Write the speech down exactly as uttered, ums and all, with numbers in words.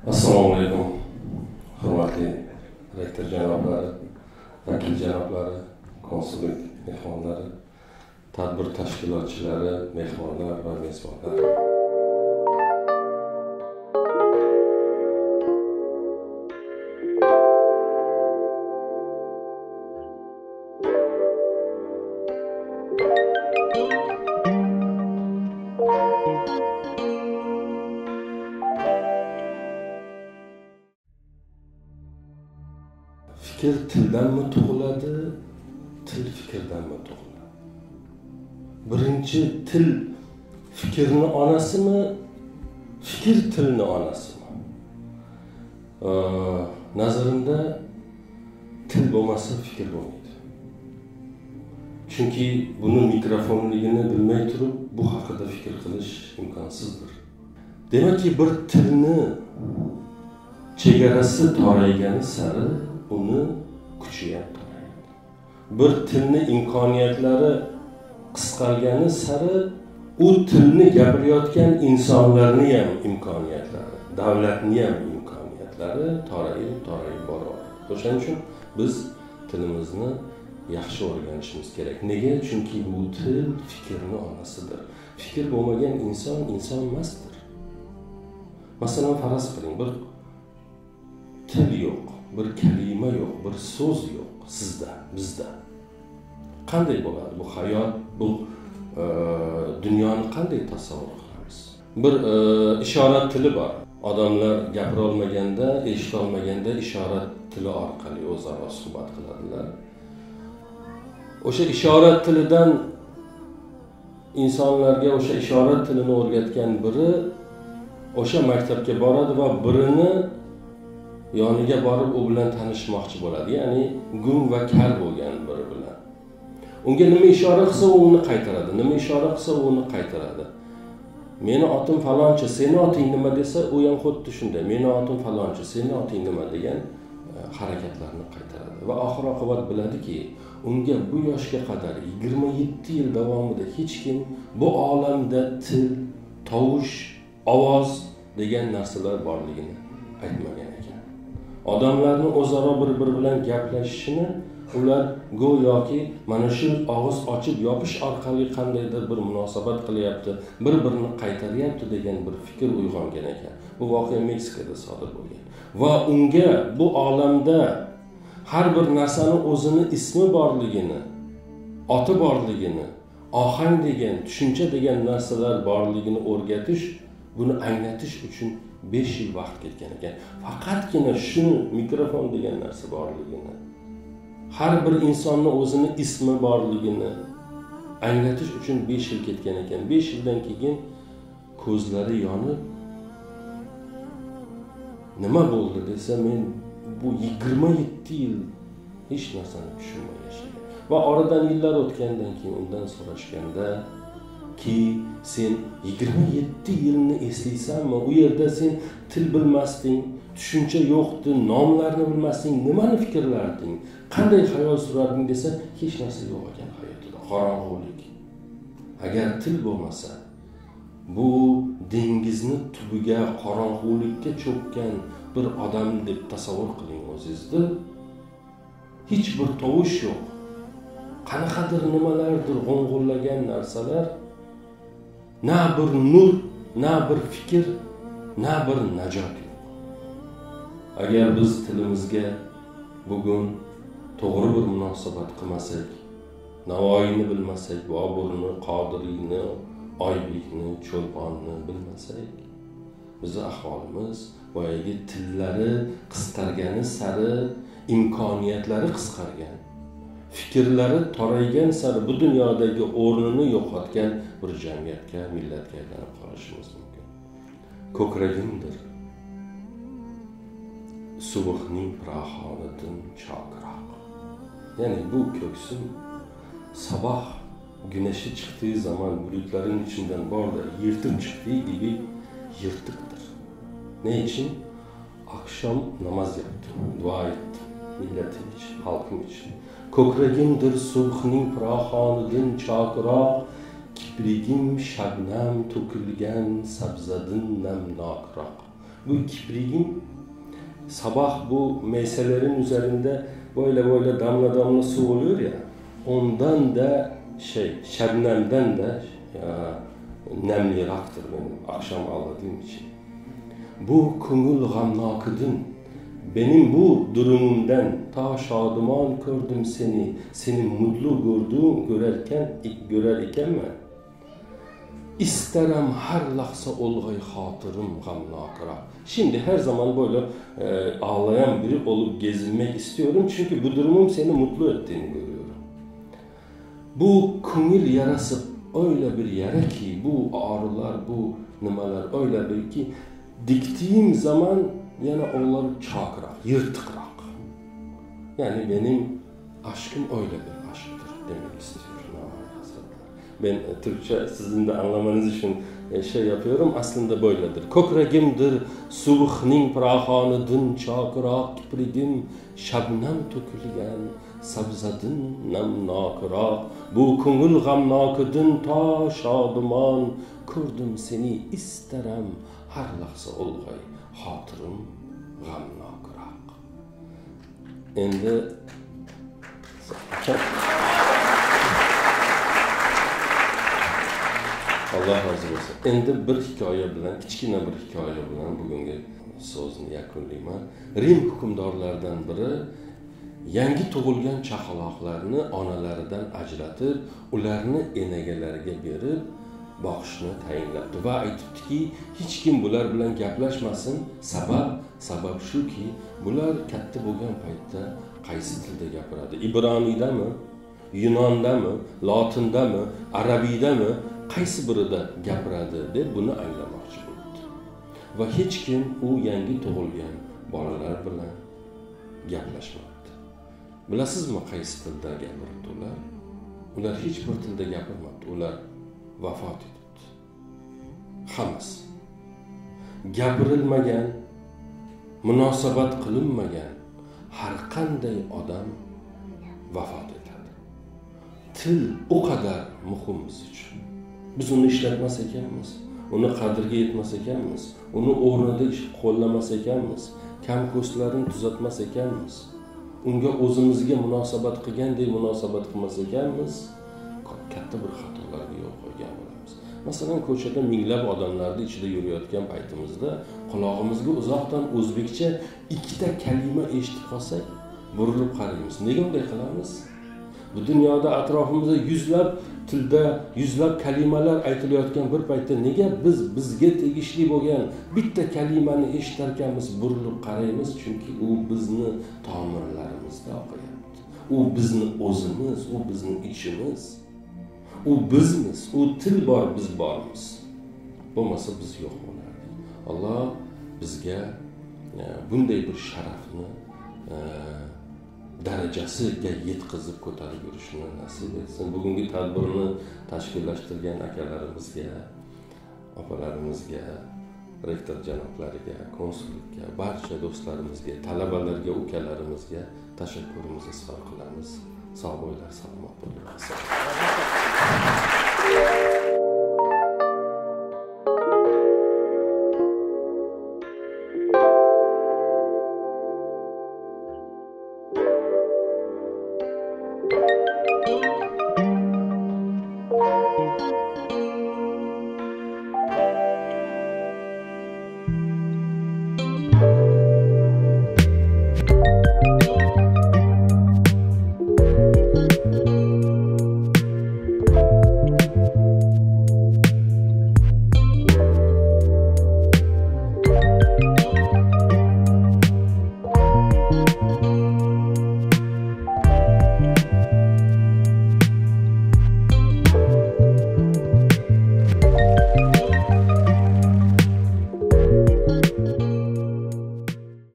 Assalomu alaykum, hurmatli rektor janoblari, vakil janoblari, konsullik mehmonlari, tadbir tashkilotchilari, mehmonlar va mezbonlar. Fikir tildan mı tug'iladi, til fikrdan mı tug'iladi? Birinchi til fikrni onasimi, fikir tilni onasimi? Ee, nazarimda til bo'lmasa fikr bo'lmaydi. Chunki buni mikrofonligini bilmay turib bu haqida fikr qilish imkonsizdir. Demakki bir tilni chegarasi toraygani sari uni kuchi ham torayadi. Bir tilni imkoniyatlari qisqargani sari u tilni gapirayotgan insonlarni ham imkoniyatlari, davlatni ham imkoniyatlari torayib, torayib boradi. O'shaning uchun biz tilimizni yaxshi o'rganishimiz kerak. Nega? Chunki bu til fikrni onasidir. Fikr bo'lmagan inson inson emasdir. Masalan, faraz qiling, bir til yo'q, bir kalima yo'q, bir so'z yo'q sizda, bizda. Qanday bo'ladi bu hayot, bu e, dunyoni qanday tasavvur qilamiz? Bir e, ishorat tili bor. Odamlar gapira olmaganda, eshita olmaganda ishorat tili orqali o'zaro suhbat qiladilar. O'sha ishorat tilidan insonlarga o'sha ishorat tilini o'rgatgan biri o'sha maktabga boradi va birini yoniga borib u bilan tanishmoqchi bo'ladi. Ya'ni gung va kar bo'lgan biri bilan. Unga nima ishora qilsa u uni qaytaradi, nima ishora qilsa u uni qaytaradi. Meni otim falonchi, seni oting nima desa, u ham xuddi shunday. Meni otim falonchi, seni oting nima degan harakatlarni qaytaradi va oxir oqibat biladiki, unga bu yoshga qadar yigirma yetti yil davomida hech kim bu olamda til, tovush, ovoz degan narsalar borligini aytmagan ekan. Odamlarni o'zaro bir-biri bilan gaplashishini ular go'yoki mana shu og'iz ochib yopish orqali qandaydir bir munosabat qilyapti, bir-birini qaytaryapti degan bir fikr uyg'ongan ekan. Bu voqea Meksikada sodir bo'lgan. Va unga bu olamda har bir narsani o'zini ismi borligini, oti borligini, ohang degan, tushuncha degan narsalar borligini o'rgatish, buni anglatish uchun besh yil vaqt ketgan ekan. Faqatgina shuni mikrofon degan narsa borligini, har bir insonni o'zini ismi borligini anglatish uchun besh yil ketgan ekan. besh yildan keyin ko'zlari yonib, nima bo'ldi desa, men bu yigirma yetti yil hech narsani tushunmay yashagan. Va oradan yillar o'tgandan keyin undan so'rashganda ki sen yigirma yetti yilni eslaysanmi? U yerda sen til bilmasding, tushuncha yo'qdi, nomlarni bilmasding, nimani fikrlarding, qanday hayot surarding desa, hech narsa yo'q ekan hayotida, qorong'ulik. Agar til bo'lmasa, bu dengizni tubiga, qorong'ulikka cho'kkan bir odam deb tasavvur qiling o'zingizni. Hech bir tovush yo'q. Qanaqadir nimalardir g'o'ng'illagan narsalar, na bir nur, na bir fikr, na bir najot yo'q. Agar biz tilimizga bugun to'g'ri bir munosabat qilmasak, Navoiyni bilmasak, Boburni, Qodiriyni, Oybekni, Cho'lponni bilmasak, bizning ahvolimiz boyagi tillari qisqargani sari imkoniyatlari qisqargan, fikrlari toraygan sari bu dunyodagi o'rnini yo'qotgan bir jamiyatga, millatga aylanib qolishimiz mumkin. Ko'kragimdir subhning pirahonidan chokroq. Ya'ni bu ko'ksim sabah güneşi çıktığı zaman bulutların içinden borda yırtık çıktığı gibi yırtıktır. Ne için? Akşam namaz yaptım, dua ettim. Milletim için, halkım için. Ko'kragimdir subhning pirahonidan chokroq, kiprigim shabnam to'kilgan sabzadin namnokroq. Bu kiprigin sabah bu meyselerin üzerinde böyle böyle damla damla su oluyor ya, ondan da şey, şebnemden de ya, nemliraktır benim akşam ağladığım için. Bu kungul gamnakıdın, benim bu durumumdan ta şadıman gördüm seni, seni mutlu gördüm, görerken, görer iken ben. İsterim her lahza olgay hatırım gamnakıra. Şimdi her zaman böyle e, ağlayan biri olup gezinmek istiyorum çünkü bu durumum seni mutlu ettiğini görüyorum. Bu kungul yarası öyle bir yere ki, bu ağrılar, bu numaralar öyle bir ki, diktiğim zaman yani onları çakırak, yırtıkrak. Yani benim aşkım öyle bir aşktır demek istiyorum. Ben Türkçe sizin de anlamanız için şey yapıyorum. Aslında böyledir. Kokragimdir, subhning prahanıdın çakırak kiprigim, şabnem tökülgen, sabzadın namnakırak. Bu kungul gamnakıdın ta şadıman, kurdum seni isterem, her lahza olgay, hatırım gamnakırak. Endi Allah razı olsun. Endi bir hikoya bilan, kichkina bir hikoya bilan bugungi so'zni yakunlayman. Rim hukmdorlaridan biri yangi tug'ilgan chaqaloqlarni onalaridan ajratib, ularni enagalariga berib boqishni tayinlabdi va aytibdiki, hech kim bular bilan gaplashmasin. Sabab, sabab shuki, bular katta bo'lgan paytda qaysi tilda gapiradi? İbraniydami, Yunondami, Lotindami, Arabiydami? Qaysi birida gapiradi deb buni anglamoqchi bo'ldi. Va hech kim u yangi tug'ilgan bolalar bilan gaplashmadi. Bilasizmi qaysi tilda gapirdi ular? Ular hech bir tilda gapirmadi. Ular vafot etdi. Hammasi. Gapirilmagan, munosabat qilinmagan har qanday odam vafot etadi. Til o qadar muhim biz uchun. Biz uni ishlatmas ekanmiz, uni qadriga yetmas ekanmiz, uni o'rnida qo'llamas ekanmiz, kam ko'stlarini tuzatmas ekanmiz, unga o'zimizga munosabat qilgandek munosabat qilmas ekanmiz, katta bir xatolarga yo'l qo'ygan bo'lamiz. Masalan, ko'chada minglab odamlarning ichida yurayotgan paytimizda qulog'imizga uzoqdan o'zbekcha ikkita kalima eshitib qolsak, burilib qaraymiz. Nega bunday qilamiz? Bu dunyoda atrofimizda yuzlab tilda, yuzlab kalimalar aytilayotgan bir paytda nega biz bizga tegishli bo'lgan bitta kalimani eshitarkanmiz burilib qaraymiz? Chunki u bizni tomirlarimizda oqayapti. U bizni o'zimiz, u bizni ichimiz. U bizmiz, u til bor, biz bormiz. Bo'lmasa biz yo'q bo'lardik. Alloh bizga bunday bir sharafni darajasiga yetkazib ko'tarib yurishni nasib etsin. Bugungi tadbirni tashkillashtirgan akalarimizga, opalarimizga, rektor janoblariga, konsullikka, barcha do'stlarimizga, talabalarga, ukalarimizga tashakkurimizni izhor qilamiz. Sog' bo'linglar, salomat bo'linglar.